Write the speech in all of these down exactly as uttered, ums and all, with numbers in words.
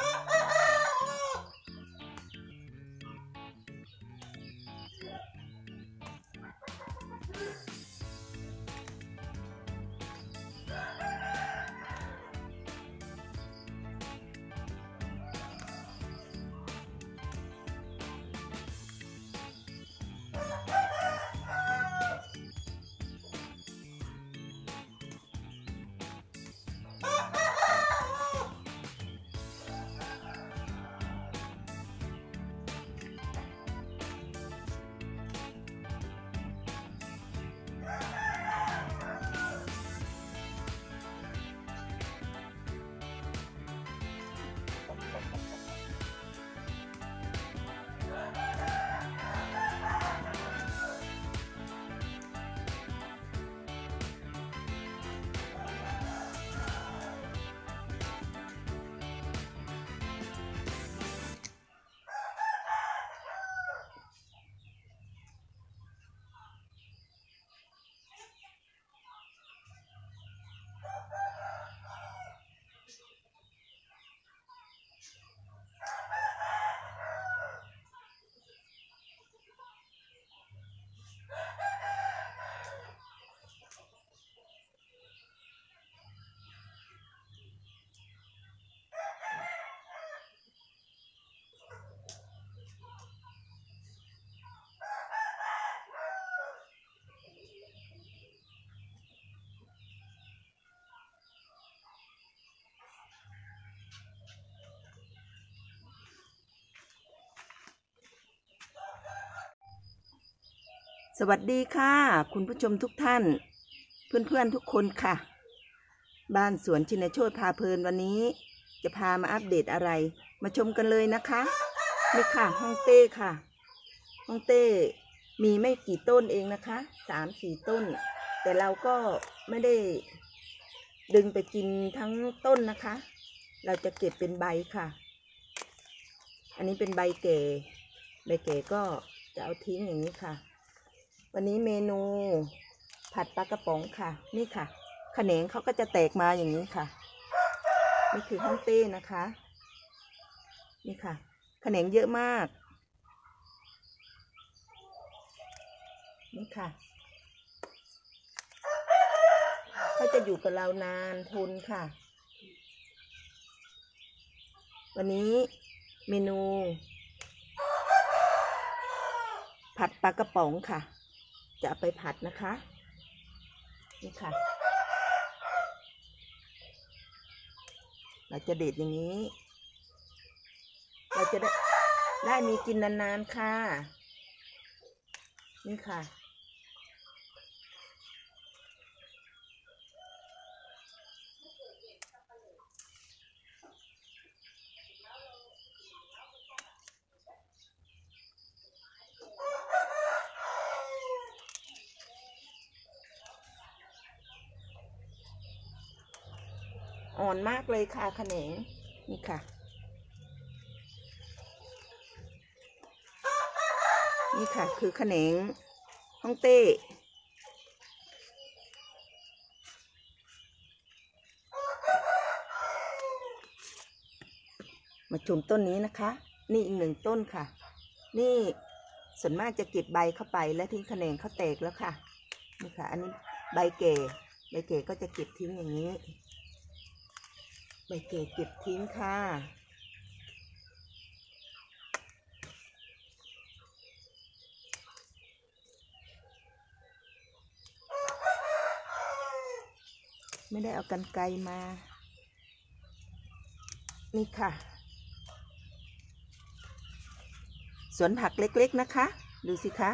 สวัสดีค่ะคุณผู้ชมทุกท่านเพื่อนๆทุกคนค่ะบ้านสวนชินโชติพาเพลินวันนี้จะพามาอัปเดตอะไรมาชมกันเลยนะคะนี่ค่ะฮ่องเต้ค่ะฮ่องเต้มีไม่กี่ต้นเองนะคะสามสี่ต้นแต่เราก็ไม่ได้ดึงไปกินทั้งต้นนะคะเราจะเก็บเป็นใบค่ะอันนี้เป็นใบแก่ใบแก่ก็จะเอาทิ้งอย่างนี้ค่ะวันนี้เมนูผัดปลากระป๋องค่ะนี่ค่ะแขนงเขาก็จะแตกมาอย่างนี้ค่ะนี่คือฮ่องเต้นะคะนี่ค่ะแขนงเยอะมากนี่ค่ะเขาจะอยู่กับเรานานทนค่ะวันนี้เมนูผัดปลากระป๋องค่ะจะเอาไปผัดนะคะนี่ค่ะเราจะเด็ดอย่างนี้เราจะได้ได้มีกินนานๆค่ะนี่ค่ะอ่อนมากเลยค่ะแขนงนี่ค่ะนี่ค่ะคือแขนงฮ่องเต้มาชมต้นนี้นะคะนี่อีกหนึ่งต้นค่ะนี่ส่วนมากจะเก็บใบเข้าไปและทิ้งแขนงเขาแตกแล้วค่ะนี่ค่ะอันนี้ใบเก๋ใบเก๋ก็จะเก็บทิ้งอย่างนี้ใบเก๋เก็บทิ้งค่ะไม่ได้เอากรรไกรมานี่ค่ะสวนผักเล็กๆนะคะดูสิคะ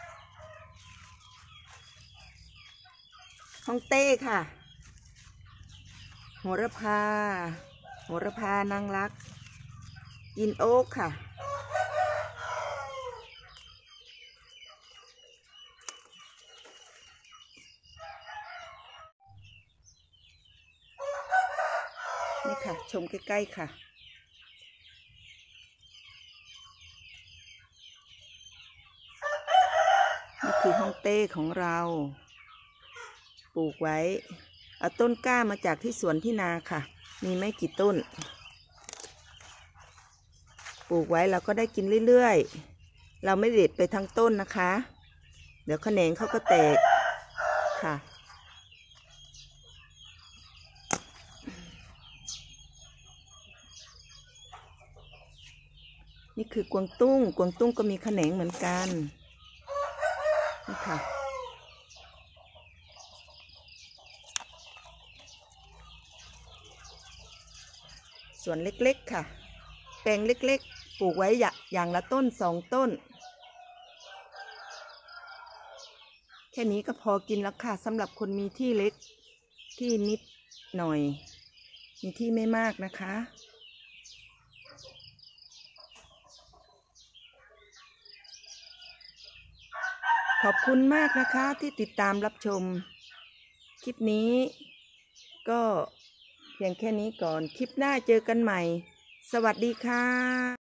ฮ่องเต้ค่ะโหระพาโหระพานางรักยินโอ๊กค่ะนี่ค่ะชมใกล้ๆค่ะนี่คือฮ่องเต้ของเราปลูกไว้เอาต้นกล้ามาจากที่สวนที่นาค่ะมีไม่กี่ต้นปลูกไว้เราก็ได้กินเรื่อยๆเราไม่เด็ดไปทั้งต้นนะคะเดี๋ยวแขนงเขาก็แตกค่ะนี่คือกวางตุ้งกวางตุ้งก็มีแขนงเหมือนกันนี่ค่ะส่วนเล็กๆค่ะแปลงเล็กๆปลูกไว้อย่างละต้นสองต้นแค่นี้ก็พอกินแล้วค่ะสำหรับคนมีที่เล็กที่นิดหน่อยมีที่ไม่มากนะคะขอบคุณมากนะคะที่ติดตามรับชมคลิปนี้ก็เพียงแค่นี้ก่อนคลิปหน้าเจอกันใหม่สวัสดีค่ะ